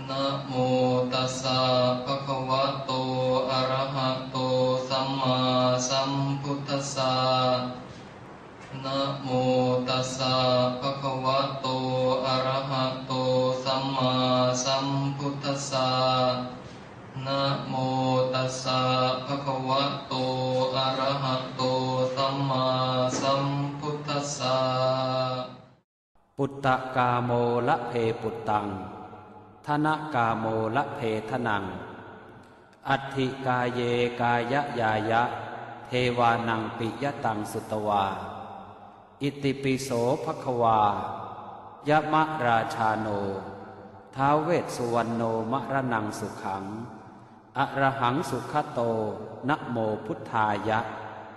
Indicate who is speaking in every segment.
Speaker 1: นะโมตัสสะภะคะวะโตอะระหะโตสัมมาสัมพุทธัสสะนะโมตัสสะภะคะวะโตอะระหะโตสัมมาสัมพุทธัสสะนะโมตัสสะภะคะวะโตอะระหะโตสัมมาสัมพุทธัสสะ
Speaker 2: ปุตตะกาโมละเพปุตตังธนกาโมละเพทนังอัตถิกาเยกายะยายะเทวานังปิยตังสุตวาอิติปิโสภควายะมะราชาโนท้าวเวสสุวรรณโนมะระนังสุขังอะระหังสุขโตนะโมพุทธายะ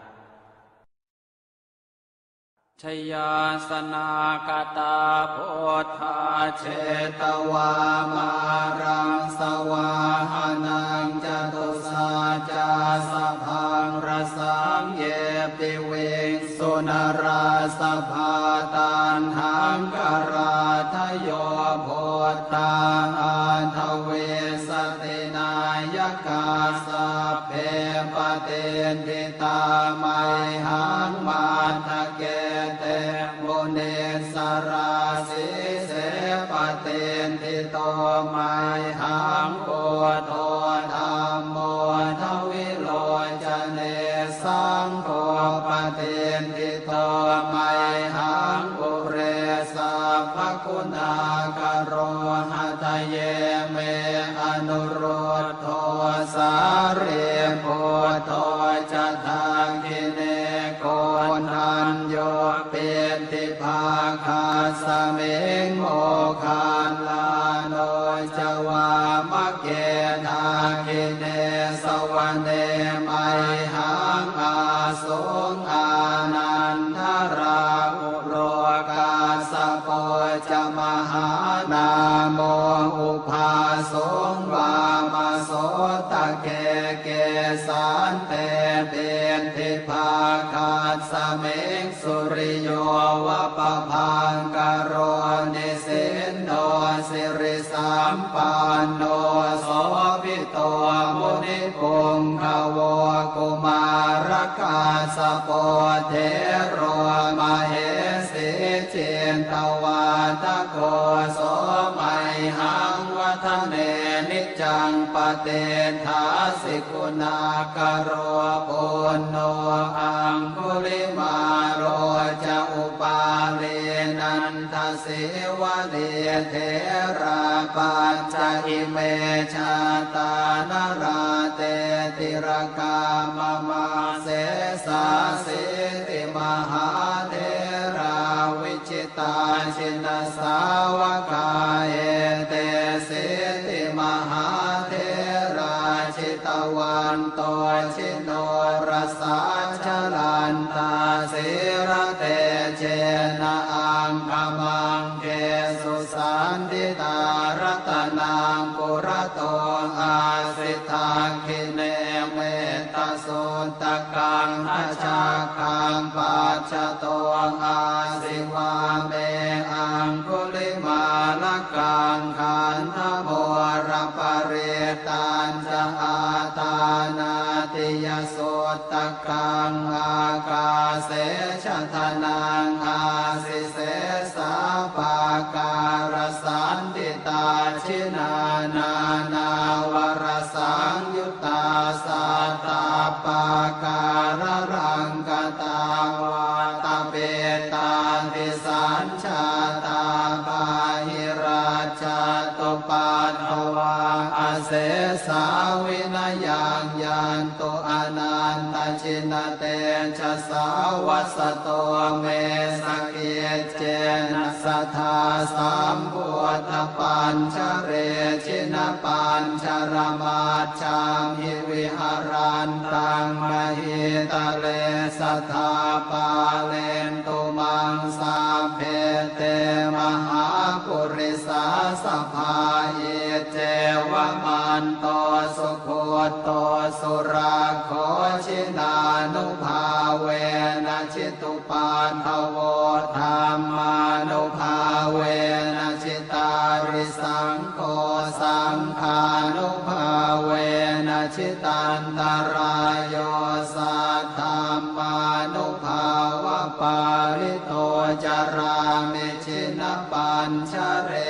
Speaker 2: ชยาสนากตาโพธาเชตวามารังสวาหานังจตุสาจาสพังรสังเยปิเวสุนราสภาตันหังกราทโยโพธาอันทเวสตินายกาสัพเพปเตนติตาไมหังมาทะเกเตโมเนสราสิเสปเตนติโตไมหังโพโทธัมโมทวิโลจเนสังโฆปเตนติโตไมหังปุเรสัพพคุณากโรหะทะเยเมอนุโรธโทสารีโพโทจะทางกิเนโกนัญโยเปติภาคาสเมงโมคาลาโนจวามะเกทากิเนสวะเนไมหังอาสงอานันทราอุโรกาสโปจมหานาโมอุภาสงวามโสตะเกเกสันเตเปนทิภาคาสเมงสุริโยวะปะพังกโรนิสินโนสิริสัมปันโนโสภิโตมุนิปุงขโวกุมารกาสโปเทโรมเหสีเจนตวาตะโกโสไมหังวัฒเนนิจังปเตทาสิกุณากโรปุณโนอังคุลิมาโรจะอุปาเลนันทสิวะเลเทราปัญจอิเมชาตานราเตติรกามมาเสสาสิติมหาเทราวิจิตาชินสาวกาเอเตสิติมหาเทราชิตวันโตชิโนรสาชลันตาสิระเตเจนะอังคมังเกสุสันติตารัตนังปุระโตอาสิทาคิเนเมตสุตกังทัชาคังปัจจโตอาสิวาเมอังคุลิมาลกังขันธโมรปริตันจะอาตานาติยสุตกังอากาเสชะทนังอาสิเสสาปาการสันติตาชินานานาวรสังยุตตาสัตตาปาการรังกตาวาตาเปตาติสัญชาตาปาหิราชาตุปัตถวาอาเสสาวินยังยันตุอนันตชินเตชะสาวัสโตเมสเกเจนะสัทธาสัมพุทธปัญชเรชินปัญชรมาชามหิวิหารันตังมหิตะเลสัทธาปาเลนตุมังสาเพเตมหาปุริสาสภาเยเจวมันโตสุโคโตสุราโคชินานุภาเวนะชิตุปันทโวธรรมานุภาเวนะชิตาริสังโฆสังขานุภาเวนะชิตันตรายโยสัทธามานุภาวะปาริโตจารามิชินปัญชเร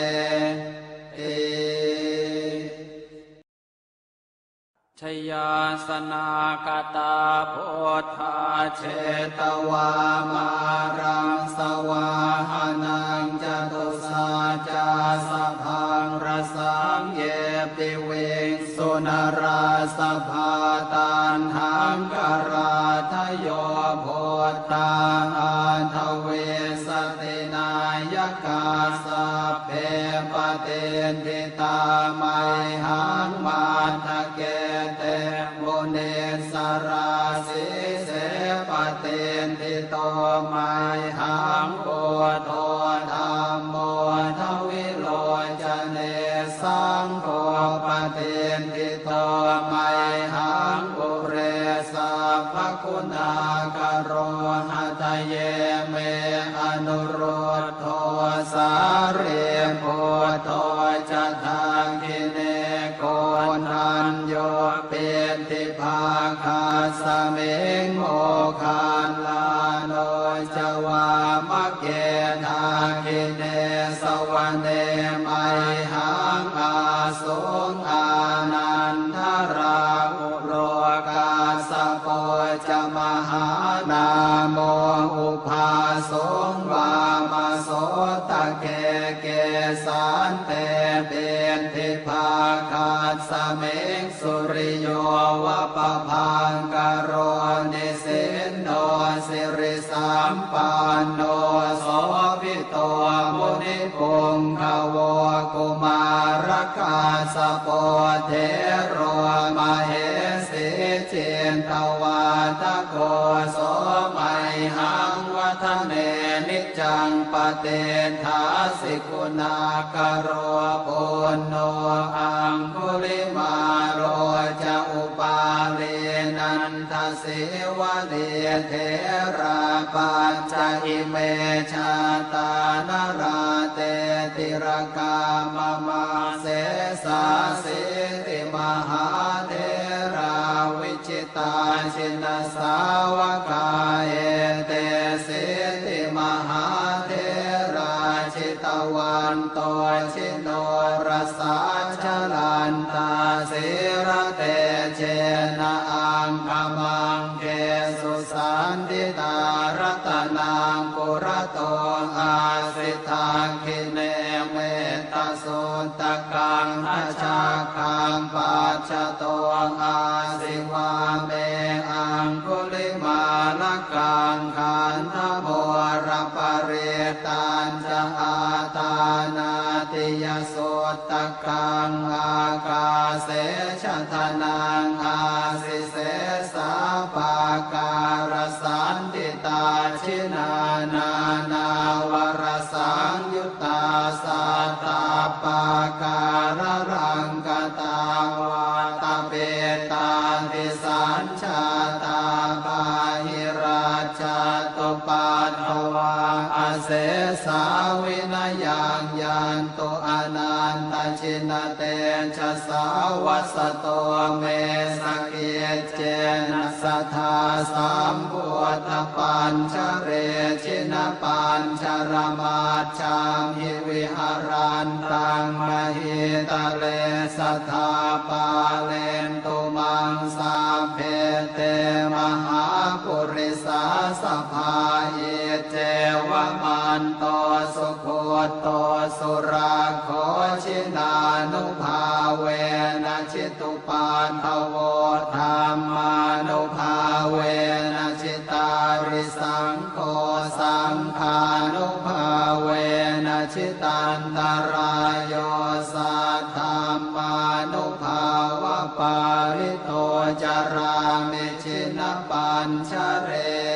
Speaker 2: ชยาสนากตาโพธาเชตวามารังสวาหานังจตุสาจาสพังรสังเยปิเวงสุนราสภาตันหังกราทโยโพธาอันทเวสตินายกาสัพเพปเตนทิตาไมหังมาทะเกเตมุเนสราสิเสปเตนทิโตไมหังโพโตธัมโมทวิโลจเนสังโฆปเตนทิโตไมหังปุเรสัพพคุณากโรหะทะเยเมอนุโรธโทสาเรโพโตจะทางกิเนโกนันโยเป็นทิภาคาสเมงโมคานลาโนจวามะเกทากิเนสวะเนไมหังอาสงอานันทราอุโรกาสโปจะมหานาโมอุภาสงวามโสตะเกเกสันเตเป็นทิภาคาสเมงสุริโยวะปะพังกโรนิสินโนสิริสัมปันโนโสภิโตมุนิปุงขโวกุมารกาสโปเทโรมเหสีเจนตวาทโกโสไมหังวัฒเนนิจังปเตทาสิกุณากโรปุณโนอังคุลิมาโรจะอุปาเลนันทสิวะเดเทราปัญจอิเมชาตานราเตติรกามมาเสสาสิติมหาเทราวิจิตาชินสาวกาเอเตสิติมหาเทราชิตวันโตชิโนรสาชลันตาสิระเตเจนะอังคมังเกสุสันติตารัตนังปุระโตอาสิทาคิเนเมตสุตตะกังอาชาคังปัจจโตอาสิวาเมอังคุลิมาลกังขันธโมรปเรตันจะอาตานาติยสุตตะกังอากาเสชะทนังอาสิเสสาปาการสันติตาชินานานาวรสังยุตตาสัตตาปาการรังกตาวาตาเปตาติสัญชาตาบาหิราชาตุปัตถวาอาเสสาวินายังยันตุอนันตชินเตชะสาวัสโตเมสเกเจนะสัทธาสัมพุทธปัญชเรชินปัญชรมาชามหิวิหารันตังมหิตะเลสัทธาปาเลนตุมังสาเพเตมหาปุริสาสภาเยเจวมันโตสุโคโตสุราโคชินานุภาเวนะชิตุปันทโวธรรมานุภาเวนะชิตาริสังโฆสังฆานุภาเวนะชิตันตรายโยสัทธามานุภาวะปาริโตจารามิชินปัญชเร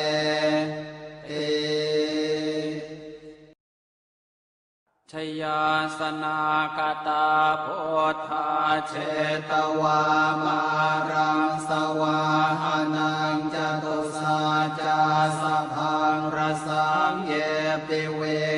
Speaker 2: ชยาสนากตาโพธาเชตวามารังสวาหานังจตุสาจาสพังรสังเยปิเวงสุ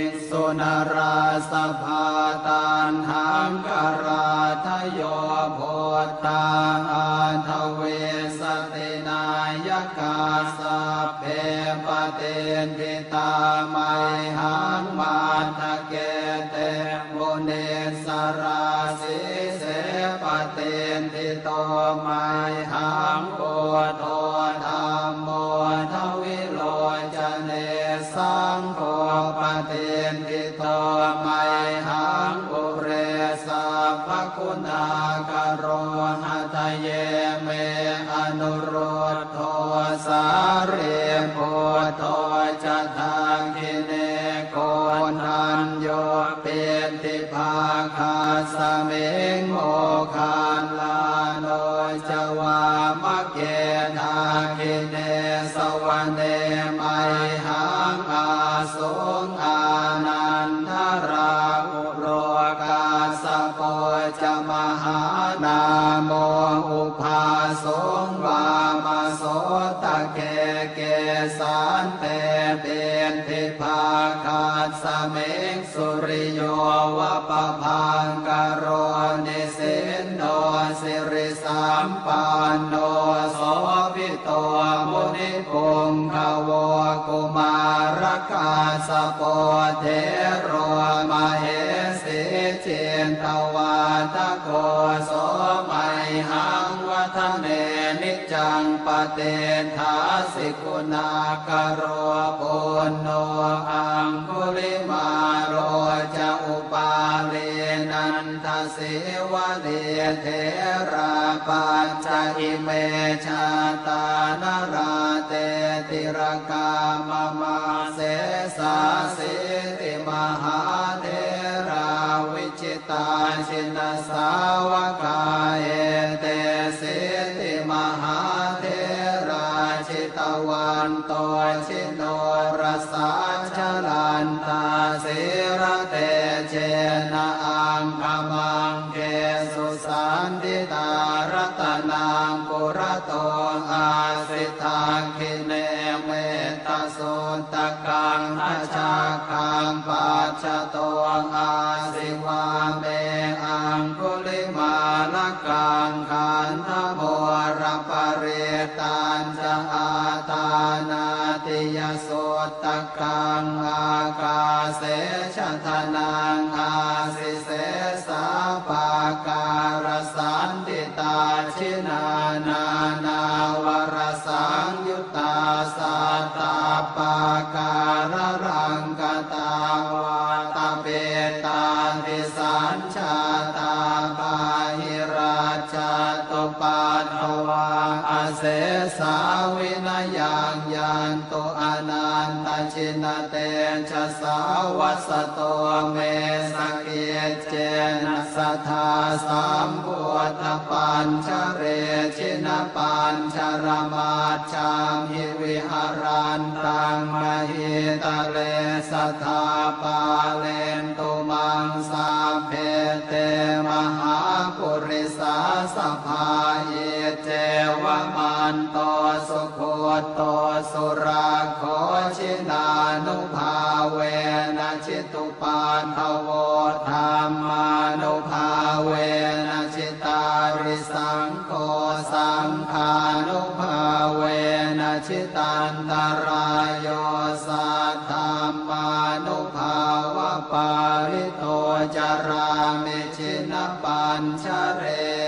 Speaker 2: นราสภาตันหังกราทโยโพธาอันทเวสตินายกาสัพเพปเตนทิตาไมหังมาทะเกเตมุเนสราสิเสปเตนทิโตไมหังโพโธธัมโมทวิโลจเนสังโฆปเตนทิโตไมหังปุเรสัพพคุณากโรหะทะเยเมอนุโรธโทสาเรโพโทจะทังคิเนโกนันโยเป็นทิภาคาสเมงโมคานลาโนจวามะเกนาคิเนสวะเนไมหังอาสงอานันทราอุโรกาสโปจะมหานาโมอุภาสงวามาโสตะเกเกสานเตเป็นทิภาคาสเมงสุริโยวะปะพังกโรนิสินโนสิริสัมปันโนโสภิโตมุนิพงขโวกุมารกาสโปเทโรมเหสิเจนตวาตโกโสมัยหังวัฒเนนิจังปเตทาสิกุณากโรปุณโนอังคุลิมาโรจะอุปาเลนันทสิวะเดเทราปัจจอิเมชาตานราเตติรกามมาเสสาสิติมหาเทราวิจิตาชินสาวกาเอเตสิติมหาเทราชิตวันโตชิโนรสาชลันตาสิระเตเจนะอังคมังเกสุสันติตารัตนังปุระโตอาสิทาคิเนเมตสุตกังอาชาคังปัจจโตอาสิวาเมอังคุลิมาลกังขันธโมรปเรตันจะอาตานาติยสุตกังอากาเสชทนังอาสิเสสาปาการสันติตาชินานานาวรสังยุตตาสัตตาปาการรังกตาวาตาเปตาติสัญชาตาปาหิราชาตุปัฏฐวาอาเสสาวินยังยันตุอนันตชินเตชะสาวัสโตเมสเกเจนะสัทธาสัมพุทธปัญชเรชินปัญชรมาชังหิวิหารันตังมหิตะเลสัทธาปาเลนตุมังสาเพเตมหาปุริสาสภาเยเจวมันโตสุโคโตสุราโคชินานุภาเวนะชิตุปันทโวธรรมานุภาเวนะชิตาริสังโฆสังฆานุภาเวนะชิตันตรายโยสัทธัมมานุภาวะปาริโตจารามิชินปัญชเร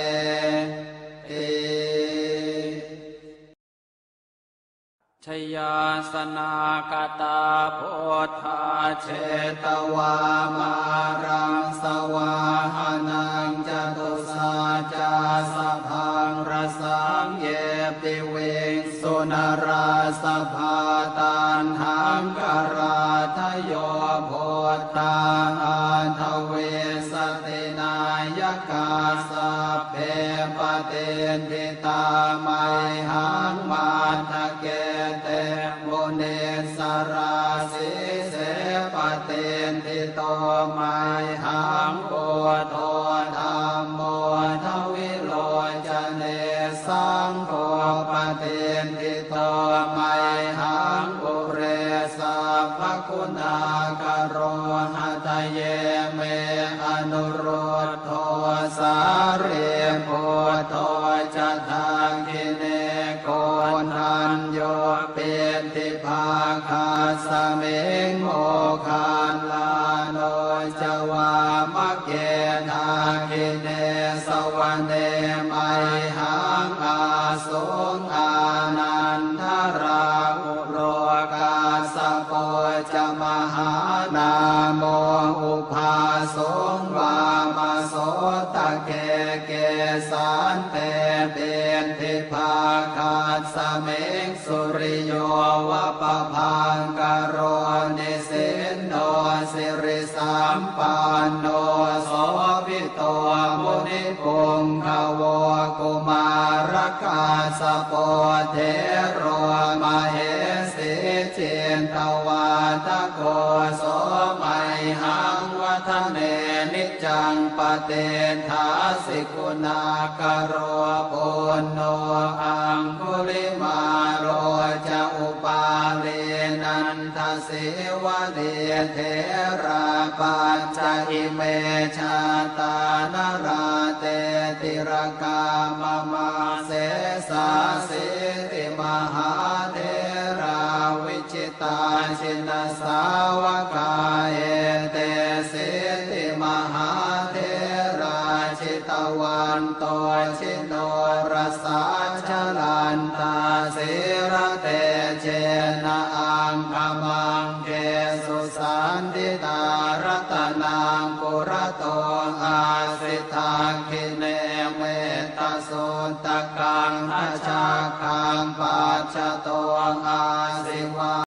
Speaker 2: ชยาสนากตาโพธาเชตวามารังสวาหานังจตุสาจาสพังรสังเยปิเวงสุนราสภาตันหังกราทโยโพธาอันทเวสตินายกาสัพเพปเตนทิตาไมหังมาทะเกเตมุเนสราสิเสปเตนทิโตไมหังโพโธธัมโมทวิโลจเนสังโฆปเตนทิโตไมหังปุเรสัพพคุณากโรหะเรพุทโธจะทังคิเนโกนันโยเป็นทิภาคาสเมงโมคาลาโนจวามะเกนาคิเนสวะเนมัยหังอาสงอานันทราอุโรกาสโปจะมหานาโมอุภาสงวามาโสตะเกเกสานเตเป็นทิภาคาสเมงสุริโยวะปะพังกโรนิสินโนสิริสัมปันโนโสภิโตมุนิปุงขโวกุมารกาสโปเทโรมเหสีเจนตวาตะโกโสมัยหังวัฒเนนิจังปเตทาสิกุณากโรปุณโนอังคุลิมาโรจะอุปาเลนันทสิวะเดเทราปัจจอิเมชาตานราเตติรกามมาเสสาสิติมหาเทราวิจิตาชินสาวกาเอเตสิติมหาเทราชิตวันโตชิโนรสาชลันตาสิระเตเจนะอังคมังเกสุสันติตารัตนังปุระโตอาสิทาคิเนเมตตาสุตตะกังอาชาคังปัจจโตอาสิวา